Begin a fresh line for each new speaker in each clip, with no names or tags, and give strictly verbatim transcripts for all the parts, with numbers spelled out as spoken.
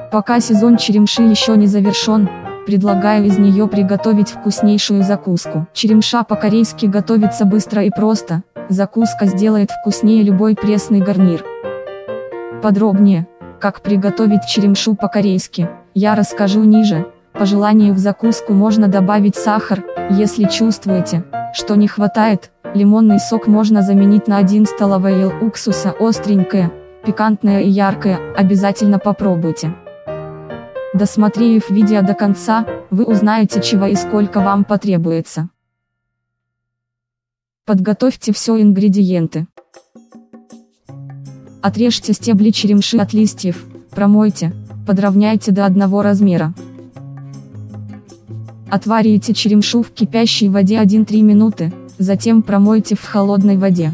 Пока сезон черемши еще не завершен, предлагаю из нее приготовить вкуснейшую закуску. Черемша по-корейски готовится быстро и просто, закуска сделает вкуснее любой пресный гарнир. Подробнее, как приготовить черемшу по-корейски, я расскажу ниже. По желанию в закуску можно добавить сахар, если чувствуете, что не хватает, лимонный сок можно заменить на один столовый ел уксуса. Остренькое, пикантное и яркое, обязательно попробуйте. Досмотрев видео до конца, вы узнаете, чего и сколько вам потребуется. Подготовьте все ингредиенты. Отрежьте стебли черемши от листьев, промойте, подровняйте до одного размера. Отварите черемшу в кипящей воде один-три минуты, затем промойте в холодной воде.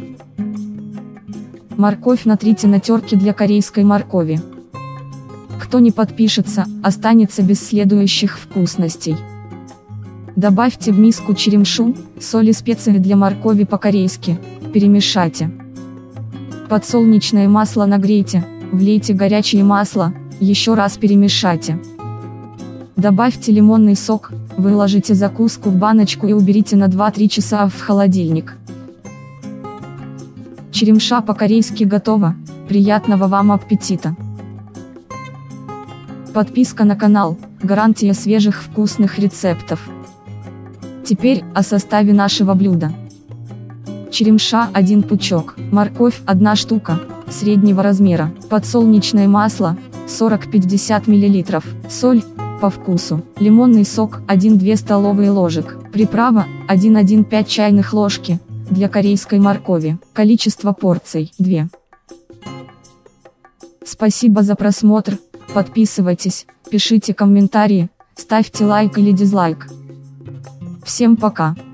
Морковь натрите на терке для корейской моркови. Кто не подпишется, останется без следующих вкусностей. Добавьте в миску черемшу, соль и специи для моркови по-корейски, перемешайте. Подсолнечное масло нагрейте, влейте горячее масло, еще раз перемешайте. Добавьте лимонный сок, выложите закуску в баночку и уберите на два-три часа в холодильник. Черемша по-корейски готова, приятного вам аппетита! Подписка на канал – гарантия свежих вкусных рецептов. Теперь о составе нашего блюда. Черемша – один пучок, морковь – одна штука, среднего размера, подсолнечное масло – сорок-пятьдесят миллилитров, соль – по вкусу, лимонный сок – один-две столовые ложек, приправа – один-одна пять чайных ложки, для корейской моркови, количество порций – две. Спасибо за просмотр, подписывайтесь, пишите комментарии, ставьте лайк или дизлайк. Всем пока!